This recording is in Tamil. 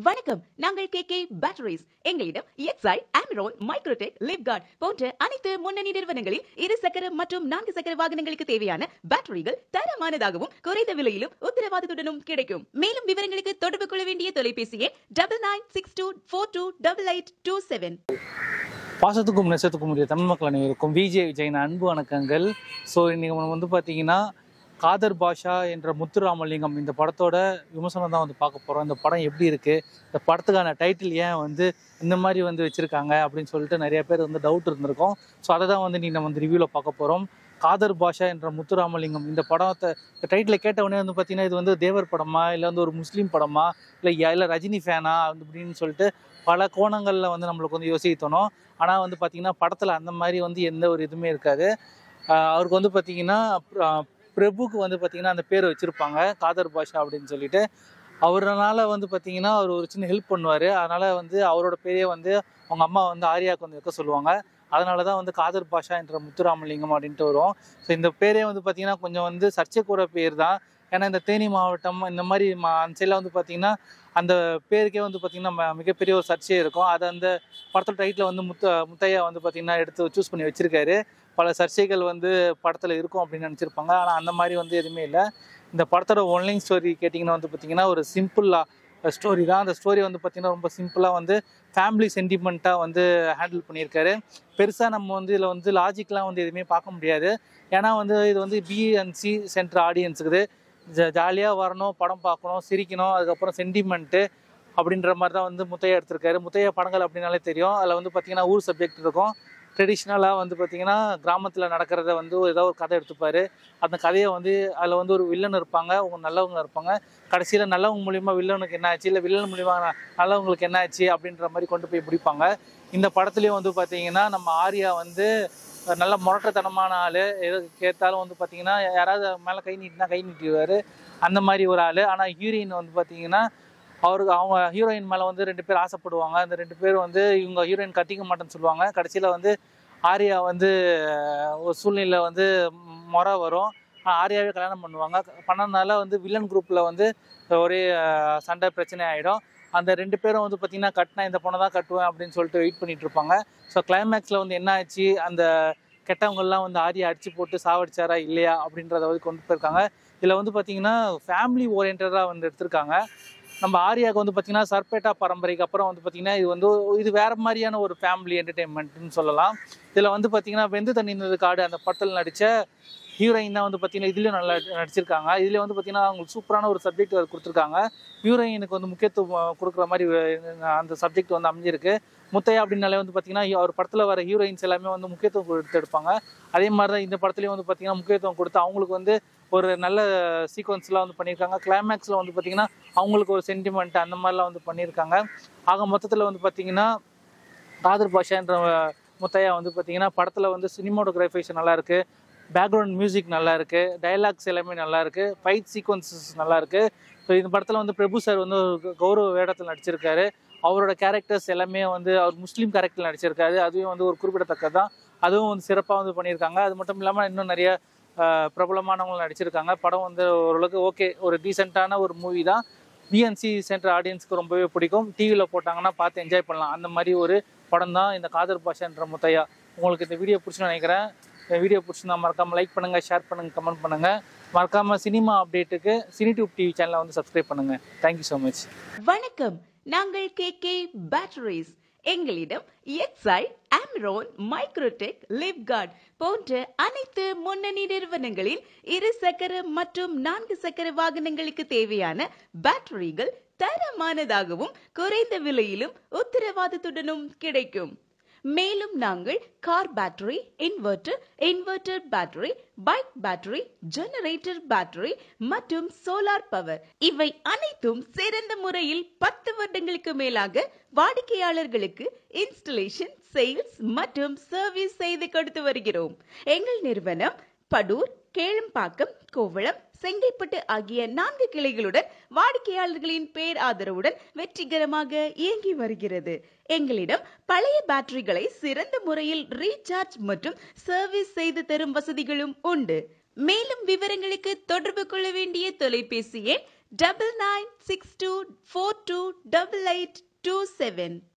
வணக்கம். நாங்கள் KK பேட்டரிஸ். எங்களிடம் XI, Amron, Microtech, Livguard போன்ற அனைத்து முன்னணி நிறுவனங்களில் 2 சக்கர மற்றும் 4 சக்கர வாகனங்களுக்கு தேவையான பேட்டரிகள் தரமானதாகவும் குறைந்த விலையிலும் உத்தரவாதத்துடனும் கிடைக்கும். மேலும் விவரங்களுக்கு தொடர்பு கொள்ள வேண்டிய தொலைபேசி எண் 9962428827. பாசத்துக்கும் நேசத்துக்கும் உரிய தமிழ் மக்கள் அனைவருக்கும் VjVijay அன்பு வணக்கங்கள். ஸோ இன்னைக்கு நம்ம பார்த்தீங்கன்னா காதர் பாஷா என்ற முத்துராமலிங்கம் இந்த படத்தோட விமர்சனம் தான் பார்க்க போகிறோம். இந்த படம் எப்படி இருக்குது, இந்த படத்துக்கான டைட்டில் ஏன் இந்த மாதிரி வச்சுருக்காங்க அப்படின்னு சொல்லிட்டு நிறைய பேர் டவுட் இருந்திருக்கும். ஸோ அதை தான் நீ நம்ம ரிவ்யூவில் பார்க்க போகிறோம். காதர் பாஷா என்ற முத்துராமலிங்கம் இந்த படத்தை டைட்டிலை கேட்டவுடனே பார்த்தீங்கன்னா இது தேவர் படமா இல்லை ஒரு முஸ்லீம் படமா இல்லை ரஜினி ஃபேனா அப்படின்னு சொல்லிட்டு பல கோணங்களில் நம்மளுக்கு யோசிக்க தோணும். ஆனால் பார்த்தீங்கன்னா படத்தில் அந்த மாதிரி எந்த ஒரு இதுவுமே இருக்காது. அவருக்கு பார்த்தீங்கன்னா பிரபுக்கு பார்த்தீங்கன்னா அந்த பேர் வச்சுருப்பாங்க காதர் பாஷா அப்படின்னு சொல்லிட்டு. அவரால் பார்த்தீங்கன்னா அவர் ஒரு சின்ன ஹெல்ப் பண்ணுவார். அதனால் அவரோட பேரே அவங்க அம்மா ஆரியாவுக்கு வைக்க சொல்லுவாங்க. அதனால தான் காதர் பாஷா என்ற முத்துராமலிங்கம் அப்படின்ட்டு வரும். ஸோ இந்த பேரே பார்த்தீங்கன்னா கொஞ்சம் சர்ச்சைக்கூட பேர் தான். ஏன்னா இந்த தேனி மாவட்டம் இந்த மாதிரி அந்த சைடில் பார்த்தீங்கன்னா அந்த பேருக்கே பார்த்தீங்கன்னா மிகப்பெரிய ஒரு சர்ச்சையே இருக்கும். அதை அந்த படத்தோட டைட்டில் முத்தையா பார்த்தீங்கன்னா எடுத்து சூஸ் பண்ணி வச்சுருக்காரு. பல சர்ச்சைகள் படத்தில் இருக்கும் அப்படின்னு நினச்சிருப்பாங்க. ஆனால் அந்த மாதிரி எதுவுமே இல்லை. இந்த படத்தோட ஒன்லைன் ஸ்டோரி கேட்டிங்கன்னா பார்த்தீங்கன்னா ஒரு சிம்பிளாக ஸ்டோரி தான். அந்த ஸ்டோரி பார்த்தீங்கன்னா ரொம்ப சிம்பிளாக ஃபேமிலி சென்டிமெண்ட்டாக ஹேண்டில் பண்ணியிருக்காரு. பெருசாக நம்ம இதில் லாஜிக்லாம் எதுவுமே பார்க்க முடியாது. ஏன்னா இது B&C சென்டர் ஆடியன்ஸுக்குது. ஜாலியாக வரணும், படம் பார்க்கணும், சிரிக்கணும், அதுக்கப்புறம் சென்டிமெண்ட்டு அப்படின்ற மாதிரி தான் முத்தையா எடுத்திருக்காரு. முத்தையா படங்கள் அப்படின்னாலே தெரியும். அதில் பார்த்தீங்கன்னா ஊர் சப்ஜெக்ட் இருக்கும். ட்ரெடிஷ்னலாக பார்த்தீங்கன்னா கிராமத்தில் நடக்கிறத ஏதோ ஒரு கதை எடுத்துப்பார். அந்த கதையை அதில் ஒரு வில்லன் இருப்பாங்க, நல்லவங்க இருப்பாங்க. கடைசியில் நல்லவங்க மூலிமா வில்லனுக்கு என்ன ஆச்சு, இல்லை வில்லன் மூலிமா நல்லவங்களுக்கு என்ன ஆச்சு அப்படின்ற மாதிரி கொண்டு போய் பிடிப்பாங்க. இந்த படத்துலேயும் பார்த்தீங்கன்னா நம்ம ஆரியா நல்ல முரட்டத்தனமான ஆள். எது கேட்டாலும் பார்த்தீங்கன்னா யாராவது மேலே கை நீட்டினா கை நீட்டிடுவார், அந்த மாதிரி ஒரு ஆள். ஆனால் ஹீரோயின் பார்த்தீங்கன்னா அவங்க ஹீரோயின் மேலே 2 பேர் ஆசைப்படுவாங்க. அந்த 2 பேர் இவங்க ஹீரோயின் கட்டிக்க மாட்டேன்னு சொல்லுவாங்க. கடைசியில் ஆரியா ஒரு சூழ்நிலை முறை வரும். ஆரியாவே கல்யாணம் பண்ணுவாங்க. பண்ணனால வில்லன் குரூப்பில் ஒரே சண்டை பிரச்சனை ஆகிடும். அந்த 2 பேரும் பார்த்தீங்கன்னா கட்டினா இந்த பொண்ணை தான் கட்டுவேன் அப்படின்னு சொல்லிட்டு வெயிட் பண்ணிட்டு இருப்பாங்க. ஸோ கிளைமேக்ஸில் என்ன ஆச்சு, அந்த கெட்டவங்கள்லாம் ஆரியா அடிச்சு போட்டு சாவடிச்சாரா இல்லையா அப்படின்றத கொண்டு போயிருக்காங்க. இதில் பார்த்தீங்கன்னா ஃபேமிலி ஓரியன்டாக எடுத்திருக்காங்க. நம்ம ஆரியாவுக்கு பார்த்தீங்கன்னா சர்பேட்டா பரம்பரைக்கு அப்புறம் பார்த்தீங்கன்னா இது வேறு மாதிரியான ஒரு ஃபேமிலி என்டர்டெயின்மெண்ட்னு சொல்லலாம். இதில் பார்த்தீங்கன்னா வெந்து தண்ணி காடு அந்த படத்தில் நடித்த ஹீரோயின் தான் பார்த்தீங்கன்னா இதுலேயும் நல்லா நடிச்சிருக்காங்க. இதில் பார்த்தீங்கன்னா அவங்களுக்கு சூப்பரான ஒரு சப்ஜெக்ட் கொடுத்துருக்காங்க. ஹீரோயினுக்கு முக்கியத்துவம் கொடுக்குற மாதிரி அந்த சப்ஜெக்ட் அமைஞ்சிருக்கு. முத்தையா அப்படின்னாலே பார்த்தீங்கன்னா அவர் படத்தில் வர ஹீரோயின்ஸ் எல்லாமே முக்கியத்துவம் எடுப்பாங்க. அதே மாதிரி தான் இந்த படத்துலேயும் பார்த்தீங்கன்னா முக்கியத்துவம் கொடுத்து அவங்களுக்கு ஒரு நல்ல சீக்வன்ஸ்லாம் பண்ணியிருக்காங்க. கிளைமேக்ஸில் பார்த்தீங்கன்னா அவங்களுக்கு ஒரு சென்டிமெண்ட் அந்த மாதிரிலாம் பண்ணியிருக்காங்க. ஆக மொத்தத்தில் பார்த்தீங்கன்னா காதர் பாஷா என்ற முத்தையா பார்த்தீங்கன்னா படத்தில் சினிமாட்டோகிராஃபிஸ் நல்லாயிருக்கு, பேக்ரவுண்ட் மியூசிக் நல்லாயிருக்கு, டைலாக்ஸ் எல்லாமே நல்லாயிருக்கு, ஃபைட் சீக்வன்சஸ் நல்லாயிருக்கு. ஸோ இந்த படத்தில் பிரபு சார் ஒரு கௌரவ வேடத்தில் நடிச்சிருக்காரு. அவரோட கேரக்டர்ஸ் எல்லாமே அவர் முஸ்லீம் கேரக்டர் நடிச்சிருக்காரு. அதுவும் ஒரு குறிப்பிடத்தக்கது தான். அதுவும் சிறப்பாக பண்ணியிருக்காங்க. அது மட்டும் இல்லாமல் இன்னும் நிறைய பிரபலமானவங்களும் நடிச்சிருக்காங்க. படம் ஓரளவுக்கு ஓகே, ஒரு டீசெண்டான ஒரு மூவி தான். B&C சென்டர் ஆடியன்ஸ்க்கு ரொம்பவே பிடிக்கும். டிவியில் போட்டாங்கன்னா பார்த்து என்ஜாய் பண்ணலாம். அந்த மாதிரி ஒரு படம் தான் இந்த காதர் பாஷா என்ற முத்தையா. உங்களுக்கு இந்த வீடியோ பிடிச்சுன்னு நினைக்கிறேன். இந்த வீடியோ பிடிச்சிருந்தா மறக்காமல் லைக் பண்ணுங்கள், ஷேர் பண்ணுங்கள், கமெண்ட் பண்ணுங்கள். மறக்காமல் சினிமா அப்டேட்டுக்கு சினிடியூப் டிவி சேனலை சப்ஸ்கிரைப் பண்ணுங்கள். Thank you so much. வணக்கம். நாங்கள் KK பேட்டரிஸ். எங்களிடம் XI, Amron, Microtech, Livguard போன்ற அனைத்து முன்னணி நிறுவனங்களில் 2 சக்கர மற்றும் 4 சக்கர வாகனங்களுக்கு தேவையான பேட்டரிகள் தரமானதாகவும் குறைந்த விலையிலும் உத்தரவாதத்துடனும் கிடைக்கும். மேலும் நாங்கள் car battery, inverter battery, bike battery, generator battery மற்றும் சோலார் பவர் இவை அனைத்தும் சிறந்த முறையில் 10 வருடங்களுக்கு மேலாக வாடிக்கையாளர்களுக்கு இன்ஸ்டலேஷன், சேல்ஸ் மற்றும் சர்வீஸ் செய்து கொடுத்து வருகிறோம். எங்கள் நிறுவனம் படூர், கேளம்பாக்கம், கோவளம், செங்கைப்பட்டு ஆகிய 4 கிளைகளுடன் வாடிக்கையாளர்களின் பேர் ஆதரவுடன் வெற்றிகரமாக இயங்கி வருகிறது. எங்களிடம் பழைய பேட்டரிகளை சிறந்த முறையில் ரீசார்ஜ் மற்றும் சர்வீஸ் செய்து தரும் வசதிகளும் உண்டு. மேலும் விவரங்களுக்கு தொடர்பு கொள்ள வேண்டிய தொலைபேசி எண் 9962428827.